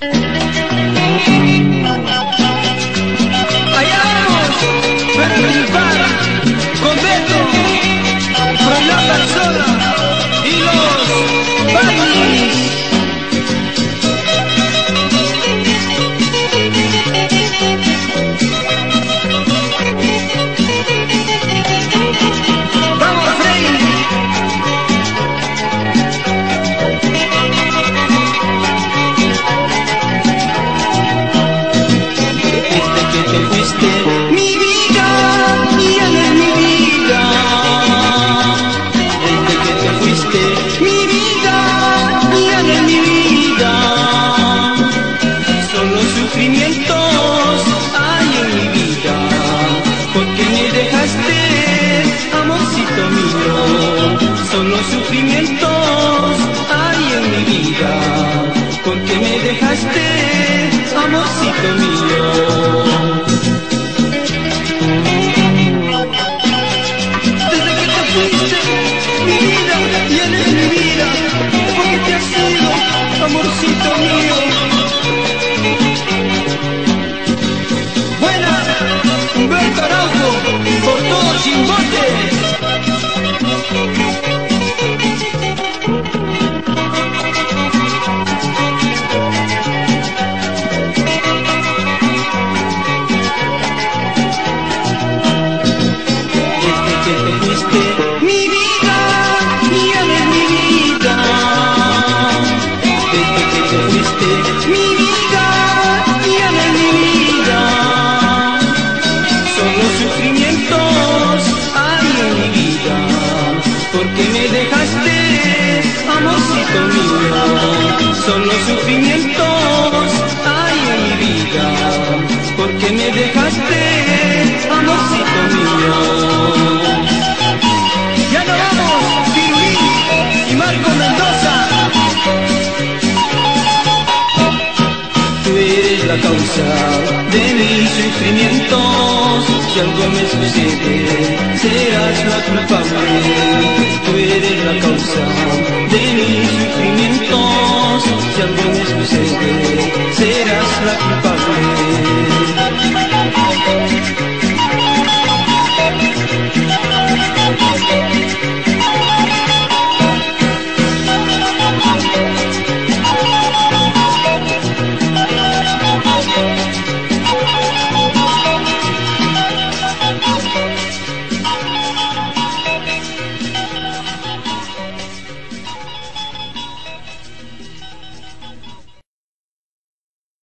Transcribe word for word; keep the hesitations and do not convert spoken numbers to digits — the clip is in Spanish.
Allá vamos, pero triunfar con Beto, Froilán Barzola y los Barnis. Solo sufrimientos hay en mi vida, porque me dejaste, amorcito mío. Desde que te fuiste, mi vida ya no es mi vida, porque te has ido, amorcito mío. Buena, Humberto Araujo, por todos Chimbote. Solo sufrimientos hay en mi vida, porque me dejaste, amorcito mío. Ya nos vamos, Pirulí y Marco Mendoza. Tú eres la causa de mis sufrimientos. Si algo me sucede, serás la culpable. Tú eres la causa de mis sufrimientos. Si algo me sucede,